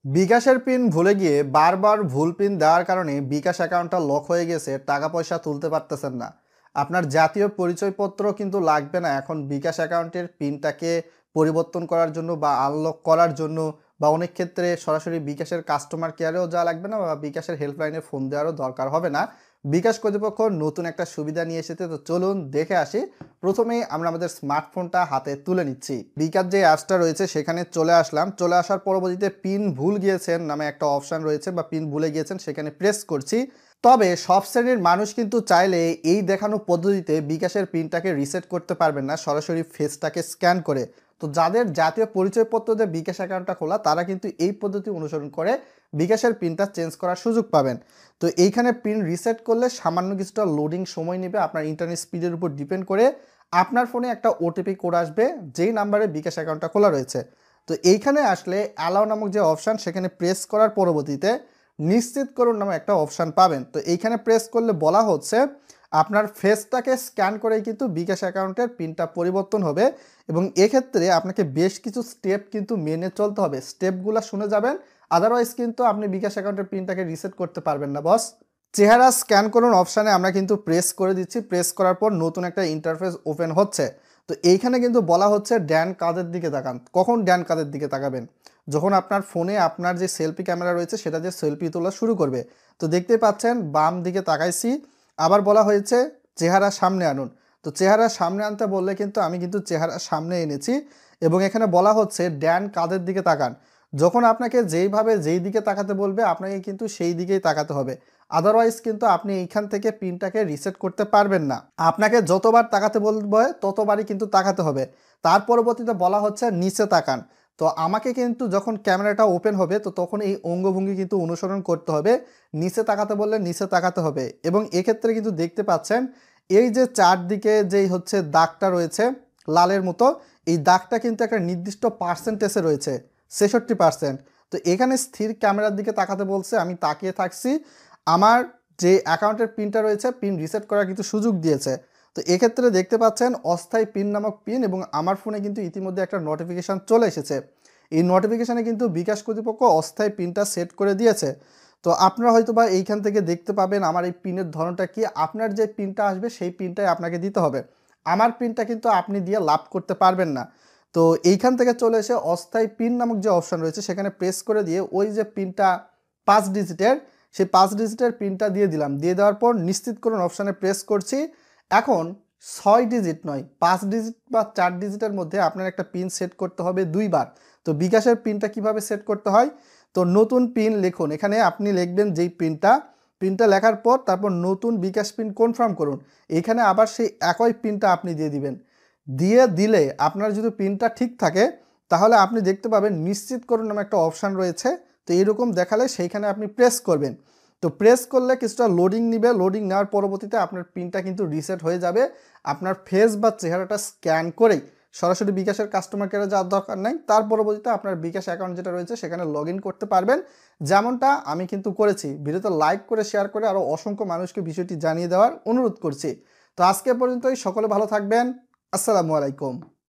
বিকাশের পিন ভুলে গিয়ে বারবার ভুল পিন দেওয়ার কারণে বিকাশ অ্যাকাউন্টটা লক হয়ে গেছে, টাকা পয়সা তুলতে পারতেছেন না। আপনার জাতীয় পরিচয়পত্র কিন্তু লাগবে না এখন বিকাশ অ্যাকাউন্টের পিনটাকে পরিবর্তন করার জন্য বা আনলক করার জন্য, বা অনেক ক্ষেত্রে সরাসরি বিকাশের কাস্টমার কেয়ারেও যাওয়া লাগবে না বা বিকাশের হেল্পলাইনে ফোন দেওয়ারও দরকার হবে না। বিকাশ কর্তৃপক্ষ নতুন একটা সুবিধা নিয়ে এসেছে, তো চলুন দেখে আসি। প্রথমেই আমরা আমাদের স্মার্টফোনটা হাতে তুলে নিচ্ছি। বিকাশ যে অ্যাপসটা রয়েছে সেখানে চলে আসলাম। চলে আসার পরবর্তীতে পিন ভুল গিয়েছেন নামে একটা অপশান রয়েছে, বা পিন ভুলে গিয়েছেন সেখানে প্রেস করছি। তবে সব শ্রেণীর মানুষ কিন্তু চাইলে এই দেখানো পদ্ধতিতে বিকাশের পিনটাকে রিসেট করতে পারবেন না, সরাসরি ফেসটাকে স্ক্যান করে। তো যাদের জাতীয় পরিচয়পত্র দিয়ে বিকাশ অ্যাকাউন্টটা খোলা তারা কিন্তু এই পদ্ধতি অনুসরণ করে বিকাশের পিনটা চেঞ্জ করার সুযোগ পাবেন। তো এইখানে পিন রিসেট করলে সামান্য কিছুটা লোডিং সময় নেবে, আপনার ইন্টারনেট স্পিডের উপর ডিপেন্ড করে। আপনার ফোনে একটা ওটিপি কোড আসবে যেই নাম্বারে বিকাশ অ্যাকাউন্টটা খোলা রয়েছে। তো এইখানে আসলে অ্যালাউ নামক যে অপশান সেখানে প্রেস করার পরবর্তীতে নিশ্চিত করুন নামে একটা অপশান পাবেন। তো এইখানে প্রেস করলে বলা হচ্ছে আপনার ফেসটাকে স্ক্যান করেই কিন্তু বিকাশ অ্যাকাউন্টের পিনটা পরিবর্তন হবে, এবং এক্ষেত্রে আপনাকে বেশ কিছু স্টেপ কিন্তু মেনে চলতে হবে। স্টেপগুলো শুনে যাবেন, আদারওয়াইজ কিন্তু আপনি বিকাশ অ্যাকাউন্টের পিনটাকে রিসেট করতে পারবেন না বস। চেহারা স্ক্যান করুন অপশানে আমরা কিন্তু প্রেস করে দিচ্ছি। প্রেস করার পর নতুন একটা ইন্টারফেস ওপেন হচ্ছে। তো এইখানে কিন্তু বলা হচ্ছে ডান কাঁধের দিকে তাকান। কখন ডান কাঁধের দিকে তাকাবেন? যখন আপনার ফোনে আপনার যে সেলফি ক্যামেরা রয়েছে সেটা দিয়ে সেলফি তোলা শুরু করবে। তো দেখতেই পাচ্ছেন বাম দিকে তাকাইছি। আবার বলা হয়েছে চেহারা সামনে আনুন। তো চেহারা সামনে আনতে বললে কিন্তু আমি কিন্তু চেহারা সামনে এনেছি, এবং এখানে বলা হচ্ছে ডান কাঁধের দিকে তাকান। যখন আপনাকে যেইভাবে যেই দিকে তাকাতে বলবে আপনাকে কিন্তু সেই দিকেই তাকাতে হবে, আদারওয়াইজ কিন্তু আপনি এইখান থেকে পিনটাকে রিসেট করতে পারবেন না। আপনাকে যতবার তাকাতে বলবে ততবারই কিন্তু তাকাতে হবে। তার পরবর্তীতে বলা হচ্ছে নিচে তাকান। তো আমাকে কিন্তু যখন ক্যামেরাটা ওপেন হবে তো তখন এই অঙ্গভঙ্গি কিন্তু অনুসরণ করতে হবে। নিচে তাকাতে বললে নিচে তাকাতে হবে, এবং এক্ষেত্রে কিন্তু দেখতে পাচ্ছেন এই যে চারদিকে যেই হচ্ছে দাগটা রয়েছে লালের মতো, এই দাগটা কিন্তু একটা নির্দিষ্ট পার্সেন্টেজে রয়েছে, 66%। তো এখানে স্থির ক্যামেরার দিকে তাকাতে বলছে, আমি তাকিয়ে থাকছি। আমার যে অ্যাকাউন্টের পিনটা রয়েছে পিন রিসেট করার কিন্তু সুযোগ দিয়েছে। তো এক্ষেত্রে দেখতে পাচ্ছেন অস্থায়ী পিন নামক পিন, এবং আমার ফোনে কিন্তু ইতিমধ্যে একটা নোটিফিকেশান চলে এসেছে। এই নোটিফিকেশানে কিন্তু বিকাশ কর্তৃপক্ষ অস্থায়ী পিনটা সেট করে দিয়েছে। তো আপনারা হয়তো বা এইখান থেকে দেখতে পাবেন আমার এই পিনের ধরনটা কি। আপনার যে পিনটা আসবে সেই পিনটাই আপনাকে দিতে হবে। আমার পিনটা কিন্তু আপনি দিয়ে লাভ করতে পারবেন না। তো এইখান থেকে চলে এসে অস্থায়ী পিন নামক যে অপশান রয়েছে সেখানে প্রেস করে দিয়ে ওই যে পিনটা 5 ডিজিটের, সেই 5 ডিজিটের পিনটা দিয়ে দিলাম। দিয়ে দেওয়ার পর নিশ্চিত করুন অপশানে প্রেস করছি। এখন 6 ডিজিট নয়, 5 ডিজিট বা 4 ডিজিটের মধ্যে আপনার একটা পিন সেট করতে হবে 2 বার। তো বিকাশের পিনটা কিভাবে সেট করতে হয়? তো নতুন পিন লিখুন। এখানে আপনি লিখবেন যেই পিনটা লেখার পর তারপর নতুন বিকাশ পিন কনফার্ম করুন। এখানে আবার সেই একই পিনটা আপনি দিয়ে দিবেন। দিলে আপনার যদি পিনটা ঠিক থাকে তাহলে আপনি দেখতে পাবেন নিশ্চিত করুন নামে একটা অপশান রয়েছে। তো এরকম দেখালে সেইখানে আপনি প্রেস করবেন। তো প্রেস করলে কিছুটা লোডিং নেবে। লোডিং নেওয়ার পরবর্তীতে আপনার পিনটা কিন্তু রিসেট হয়ে যাবে। আপনার ফেস বা চেহারাটা স্ক্যান করেই সরাসরি বিকাশের কাস্টমার কেয়ারে যাওয়ার দরকার নাই। তার পরবর্তীতে আপনার বিকাশ অ্যাকাউন্ট যেটা রয়েছে সেখানে লগ ইন করতে পারবেন, যেমনটা আমি কিন্তু করেছি। ভিডিওতে লাইক করে শেয়ার করে আরও অসংখ্য মানুষকে বিষয়টি জানিয়ে দেওয়ার অনুরোধ করছি। তো আজকে পর্যন্তই, সকলে ভালো থাকবেন। আসসালামু আলাইকুম।